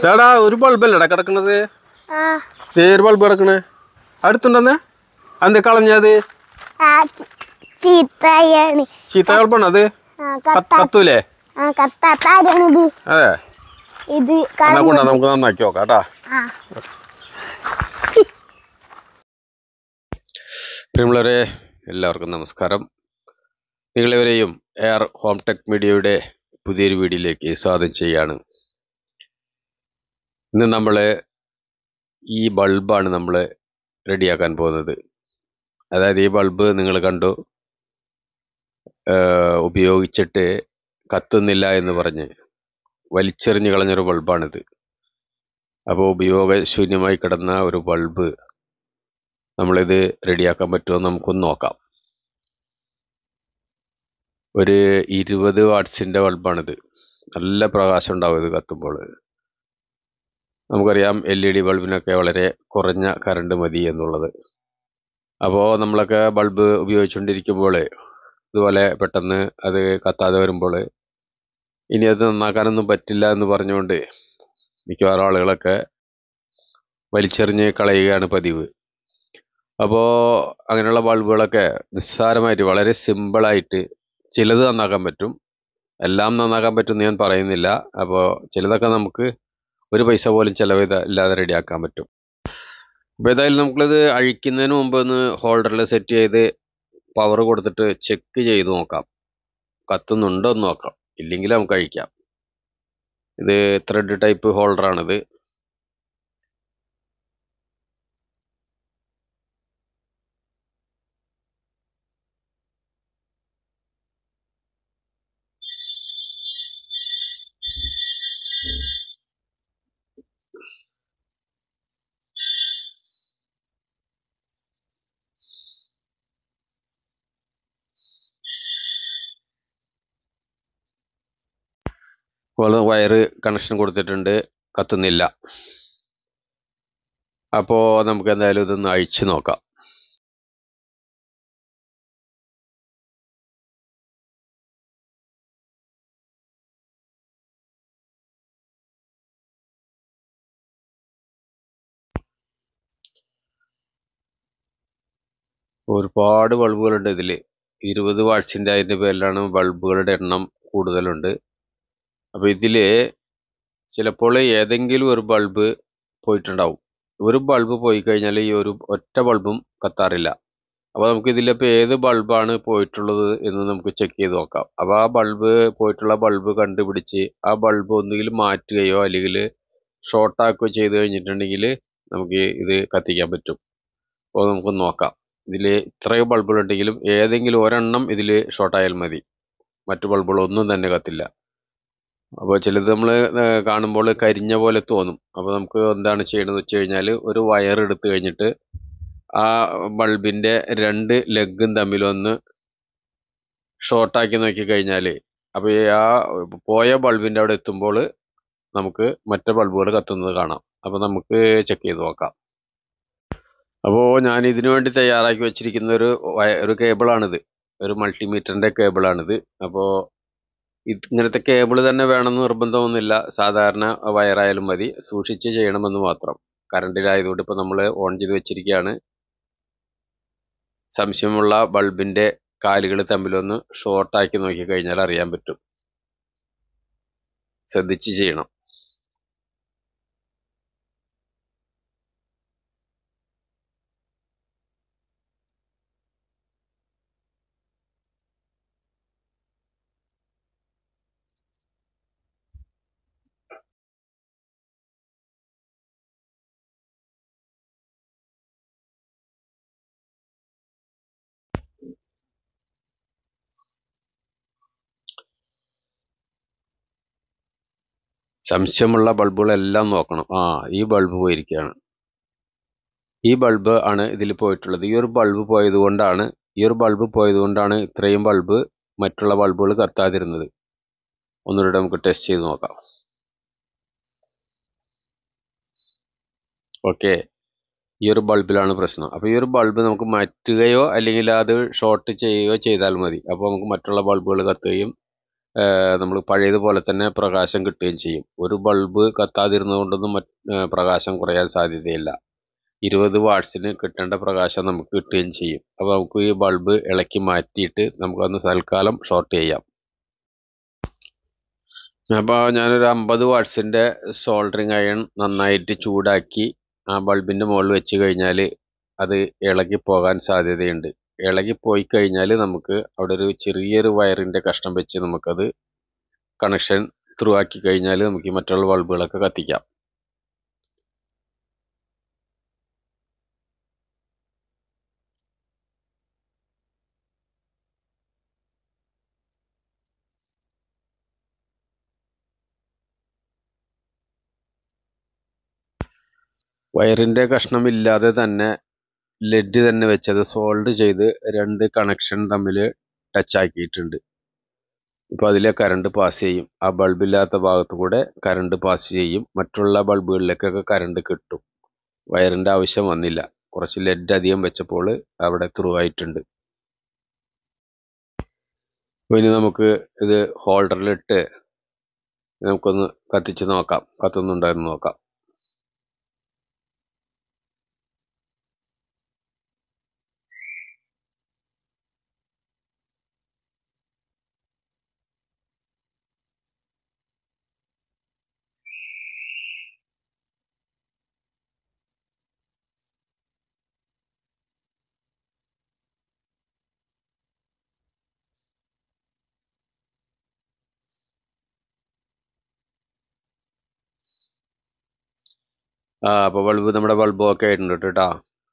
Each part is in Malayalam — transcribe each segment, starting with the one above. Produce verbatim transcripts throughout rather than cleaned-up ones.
ഇതാടാ ഒരു ബൾബല്ലടാ കിടക്കണത്. ഒരു ബൾബ് കിടക്കണേ അടുത്തുണ്ടെന്ന് അത് കളഞ്ഞത് ചീത്ത ബൾബാണ് അത്. കത്തൂലേ? അതെ, എന്നാ കൊണ്ടാ നമുക്ക് നന്നാക്കി നോക്കാം കേട്ടാ. പ്രിയമുള്ളവരെ, എല്ലാവർക്കും നമസ്കാരം. നിങ്ങളെവരെയും എയർ ഹോം ടെക് മീഡിയയുടെ പുതിയൊരു വീഡിയോയിലേക്ക് സ്വാഗതം ചെയ്യാണ്. ഇന്ന് നമ്മൾ ഈ ബൾബാണ് നമ്മൾ റെഡിയാക്കാൻ പോകുന്നത്. അതായത് ഈ ബൾബ് നിങ്ങൾ കണ്ടു, ഉപയോഗിച്ചിട്ട് കത്തുന്നില്ല എന്ന് പറഞ്ഞ് വലിച്ചെറിഞ്ഞ് കളഞ്ഞൊരു ബൾബാണിത്. അപ്പോൾ ഉപയോഗശൂന്യമായി കിടന്ന ഒരു ബൾബ് നമ്മളിത് റെഡിയാക്കാൻ പറ്റുമോ നമുക്കൊന്ന് നോക്കാം. ഒരു ഇരുപത് വാട്ട്സിൻ്റെ ബൾബാണിത്. നല്ല പ്രകാശം ഉണ്ടാവും ഇത് കത്തുമ്പോൾ. നമുക്കറിയാം എൽ ഇ ഡി ബൾബിനൊക്കെ വളരെ കുറഞ്ഞ കറണ്ട് മതി എന്നുള്ളത്. അപ്പോൾ നമ്മളൊക്കെ ബൾബ് ഉപയോഗിച്ചുകൊണ്ടിരിക്കുമ്പോൾ ഇതുപോലെ പെട്ടെന്ന് അത് കത്താതെ വരുമ്പോൾ ഇനി അത് നന്നാക്കാനൊന്നും പറ്റില്ല എന്ന് പറഞ്ഞുകൊണ്ട് മിക്കവാറും ആളുകളൊക്കെ വലിച്ചെറിഞ്ഞ് കളയുകയാണ് പതിവ്. അപ്പോൾ അങ്ങനെയുള്ള ബൾബുകളൊക്കെ നിസ്സാരമായിട്ട് വളരെ സിമ്പിളായിട്ട് ചിലത് നന്നാക്കാൻ പറ്റും, എല്ലാം നന്നാക്കാൻ പറ്റും ഞാൻ പറയുന്നില്ല. അപ്പോൾ ചിലതൊക്കെ നമുക്ക് ഒരു പൈസ പോലും ചിലവ് ഇല്ലാതെ റെഡിയാക്കാൻ പറ്റും. അപ്പോൾ ഏതായാലും നമുക്കിത് അഴിക്കുന്നതിന് മുമ്പ് ഒന്ന് ഹോൾഡറിൽ സെറ്റ് ചെയ്ത് പവർ കൊടുത്തിട്ട് ചെക്ക് ചെയ്ത് നോക്കാം, കത്തുന്നുണ്ടോ എന്ന് നോക്കാം. ഇല്ലെങ്കിൽ നമുക്ക് അഴിക്കാം. ഇത് ത്രെഡ് ടൈപ്പ് ഹോൾഡറാണിത്. അപ്പോൾ വയറ് കണക്ഷൻ കൊടുത്തിട്ടുണ്ട്, കത്തുന്നില്ല. അപ്പോൾ നമുക്ക് എന്തായാലും ഇതൊന്ന് അഴിച്ച് നോക്കാം. ഒരുപാട് ബൾബുകളുണ്ട് ഇതിൽ. ഇരുപത് വാട്ട്സിൻ്റെ അതിൻ്റെ പേരിലാണ് ബൾബുകളുടെ എണ്ണം കൂടുതലുണ്ട്. അപ്പോൾ ഇതിൽ ചിലപ്പോൾ ഏതെങ്കിലും ഒരു ബൾബ് പോയിട്ടുണ്ടാവും. ഒരു ബൾബ് പോയി കഴിഞ്ഞാൽ ഈ ഒരു ഒറ്റ ബൾബും കത്താറില്ല. അപ്പോൾ നമുക്ക് ഇതിലിപ്പോൾ ഏത് ബൾബാണ് പോയിട്ടുള്ളത് എന്ന് നമുക്ക് ചെക്ക് ചെയ്ത് നോക്കാം. അപ്പോൾ ആ ബൾബ് പോയിട്ടുള്ള ബൾബ് കണ്ടുപിടിച്ച് ആ ബൾബ് ഒന്നുകിൽ മാറ്റുകയോ അല്ലെങ്കിൽ ഷോർട്ടാക്കുകയോ ചെയ്ത് കഴിഞ്ഞിട്ടുണ്ടെങ്കിൽ നമുക്ക് ഇത് കത്തിക്കാൻ പറ്റും. അപ്പോൾ നമുക്ക് നോക്കാം. ഇതിൽ ഇത്രയും ബൾബുകളുണ്ടെങ്കിലും ഏതെങ്കിലും ഒരെണ്ണം ഇതിൽ ഷോർട്ടായാൽ മതി, മറ്റു ബൾബുകളൊന്നും തന്നെ കത്തില്ല. അപ്പോൾ ചിലത് നമ്മൾ കാണുമ്പോൾ കരിഞ്ഞ പോലെ തോന്നും. അപ്പോൾ നമുക്ക് എന്താണ് ചെയ്യണമെന്ന് വെച്ച് കഴിഞ്ഞാൽ ഒരു വയർ എടുത്ത് കഴിഞ്ഞിട്ട് ആ ബൾബിൻ്റെ രണ്ട് ലെഗും തമ്മിലൊന്ന് ഷോർട്ടാക്കി നോക്കി കഴിഞ്ഞാൽ അപ്പോൾ ആ പോയ ബൾബിൻ്റെ അവിടെ എത്തുമ്പോൾ നമുക്ക് മറ്റേ ബൾബുകൾ കത്തുന്നത് കാണാം. അപ്പോൾ നമുക്ക് ചെക്ക് ചെയ്ത് നോക്കാം. അപ്പോൾ ഞാൻ ഇതിനു വേണ്ടി തയ്യാറാക്കി വെച്ചിരിക്കുന്ന ഒരു ഒരു കേബിളാണിത്, ഒരു മൾട്ടിമീറ്ററിൻ്റെ കേബിളാണിത്. അപ്പോൾ ഇത് ഇങ്ങനത്തെ കേബിൾ തന്നെ വേണമെന്ന് നിർബന്ധമൊന്നുമില്ല, സാധാരണ വയറായാലും മതി, സൂക്ഷിച്ച് ചെയ്യണമെന്ന് മാത്രം. കറണ്ടിലായതുകൊണ്ട് ഇപ്പോൾ നമ്മൾ ഓൺ ചെയ്ത് വെച്ചിരിക്കുകയാണ്. സംശയമുള്ള ബൾബിൻ്റെ കാലുകൾ തമ്മിലൊന്ന് ഷോർട്ടാക്കി നോക്കി കഴിഞ്ഞാൽ അറിയാൻ പറ്റും. ശ്രദ്ധിച്ച് ചെയ്യണം. സംശയമുള്ള ബൾബുകളെല്ലാം നോക്കണം. ആ ഈ ബൾബ് പോയിരിക്കുകയാണ്. ഈ ബൾബ് ആണ് ഇതിൽ പോയിട്ടുള്ളത്. ഈ ഒരു ബൾബ് പോയത് കൊണ്ടാണ് ഈ ഒരു ബൾബ് പോയത് കൊണ്ടാണ് ഇത്രയും ബൾബ് മറ്റുള്ള ബൾബുകൾ കത്താതിരുന്നത്. ഒന്നുകൂടെ നമുക്ക് ടെസ്റ്റ് ചെയ്ത് നോക്കാം. ഓക്കെ, ഈ ഒരു ബൾബിലാണ് പ്രശ്നം. അപ്പോൾ ഈ ഒരു ബൾബ് നമുക്ക് മാറ്റുകയോ അല്ലെങ്കിൽ അത് ഷോർട്ട് ചെയ്യുകയോ ചെയ്താൽ മതി. അപ്പോൾ നമുക്ക് മറ്റുള്ള ബൾബുകൾ കത്തുകയും നമ്മൾ പഴയതുപോലെ തന്നെ പ്രകാശം കിട്ടുകയും ചെയ്യും. ഒരു ബൾബ് കത്താതിരുന്നതുകൊണ്ടൊന്നും മറ്റ് പ്രകാശം കുറയാൻ സാധ്യതയില്ല. ഇരുപത് വാട്ട്സിന് കിട്ടേണ്ട പ്രകാശം നമുക്ക് കിട്ടുകയും ചെയ്യും. അപ്പോൾ നമുക്ക് ഈ ബൾബ് ഇളക്കി മാറ്റിയിട്ട് നമുക്കൊന്ന് തൽക്കാലം ഷോർട്ട് ചെയ്യാം. അപ്പോൾ ഞാനൊരു അമ്പത് വാട്ട്സിൻ്റെ സോൾഡറിങ് അയൺ നന്നായിട്ട് ചൂടാക്കി ആ ബൾബിൻ്റെ മുകളിൽ വെച്ച് കഴിഞ്ഞാൽ അത് ഇളകി പോകാൻ സാധ്യതയുണ്ട്. ഇളകിപ്പോയി കഴിഞ്ഞാൽ നമുക്ക് അവിടെ ഒരു ചെറിയൊരു വയറിൻ്റെ കഷ്ണം വെച്ച് നമുക്കത് കണക്ഷൻ ത്രൂ ആക്കി കഴിഞ്ഞാൽ നമുക്ക് ഈ മറ്റുള്ള ബൾബുകളൊക്കെ കത്തിക്കാം. വയറിൻ്റെ കഷ്ണമില്ലാതെ തന്നെ ലെഡ് തന്നെ വെച്ചത് സോൾഡ് ചെയ്ത് രണ്ട് കണക്ഷൻ തമ്മിൽ ടച്ച് ആക്കിയിട്ടുണ്ട്. ഇപ്പോൾ അതിലെ കറണ്ട് പാസ് ചെയ്യും. ആ ബൾബില്ലാത്ത ഭാഗത്ത് കൂടെ കറണ്ട് പാസ് ചെയ്യും. മറ്റുള്ള ബൾബുകളിലേക്കൊക്കെ കറണ്ട് കിട്ടും. വയറിൻ്റെ ആവശ്യം വന്നില്ല. കുറച്ച് ലെഡ് അധികം വെച്ചപ്പോൾ അവിടെ ത്രൂ ആയിട്ടുണ്ട്. അപ്പോൾ ഇനി നമുക്ക് ഇത് ഹോൾഡറിലിട്ട് നമുക്കൊന്ന് കത്തിച്ച് നോക്കാം, കത്തുന്നുണ്ടോ എന്ന് നോക്കാം. ആ അപ്പോൾ ബൾബ് നമ്മുടെ ബൾബ് ഒക്കെ ആയിട്ടുണ്ട് കേട്ടോ.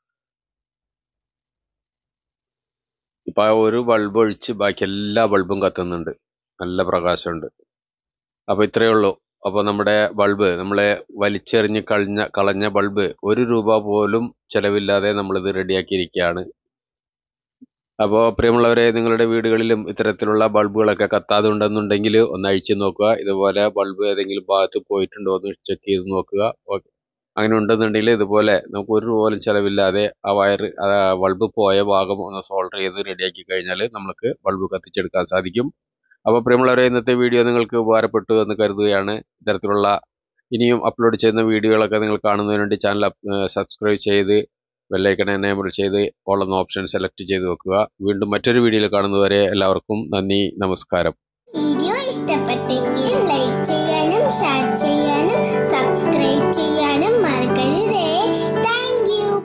ഇപ്പം ആ ഒരു ബൾബ് ഒഴിച്ച് ബാക്കി എല്ലാ ബൾബും കത്തുന്നുണ്ട്. നല്ല പ്രകാശമുണ്ട്. അപ്പോൾ ഇത്രയേ ഉള്ളൂ. അപ്പോൾ നമ്മുടെ ബൾബ് നമ്മളെ വലിച്ചെറിഞ്ഞ് കളഞ്ഞ കളഞ്ഞ ബൾബ് ഒരു രൂപ പോലും ചിലവില്ലാതെ നമ്മളിത് റെഡിയാക്കിയിരിക്കുകയാണ്. അപ്പോൾ പ്രിയമുള്ളവരെ, നിങ്ങളുടെ വീടുകളിലും ഇത്തരത്തിലുള്ള ബൾബുകളൊക്കെ കത്താതെ ഉണ്ടെന്നുണ്ടെങ്കിൽ ഒന്ന് അഴിച്ചു നോക്കുക. ഇതുപോലെ ബൾബ് ഏതെങ്കിലും ഭാഗത്ത് പോയിട്ടുണ്ടോ എന്ന് ചെക്ക് ചെയ്ത് നോക്കുക. ഓക്കെ, അങ്ങനെ ഉണ്ടെന്നുണ്ടെങ്കിൽ ഇതുപോലെ നമുക്ക് ഒരു പോലും ചിലവില്ലാതെ ആ വയർ ബൾബ് പോയ ഭാഗം ഒന്ന് സോൾഡർ ചെയ്ത് റെഡിയാക്കി കഴിഞ്ഞാൽ നമുക്ക് ബൾബ് കത്തിച്ചെടുക്കാൻ സാധിക്കും. അപ്പോൾ പ്രിയമുള്ളവരെ, ഇന്നത്തെ വീഡിയോ നിങ്ങൾക്ക് ഉപകാരപ്പെട്ടു എന്ന് കരുതുകയാണ്. ഇത്തരത്തിലുള്ള ഇനിയും അപ്ലോഡ് ചെയ്യുന്ന വീഡിയോകളൊക്കെ നിങ്ങൾ കാണുന്നതിന് വേണ്ടി ചാനൽ സബ്സ്ക്രൈബ് ചെയ്ത് ബെല്ലൈക്കൺ എനേബിൾ ചെയ്ത് ഓൾ എന്ന ഓപ്ഷൻ സെലക്ട് ചെയ്ത് വെക്കുക. വീണ്ടും മറ്റൊരു വീഡിയോയിൽ കാണുന്നതുവരെ എല്ലാവർക്കും നന്ദി, നമസ്കാരം.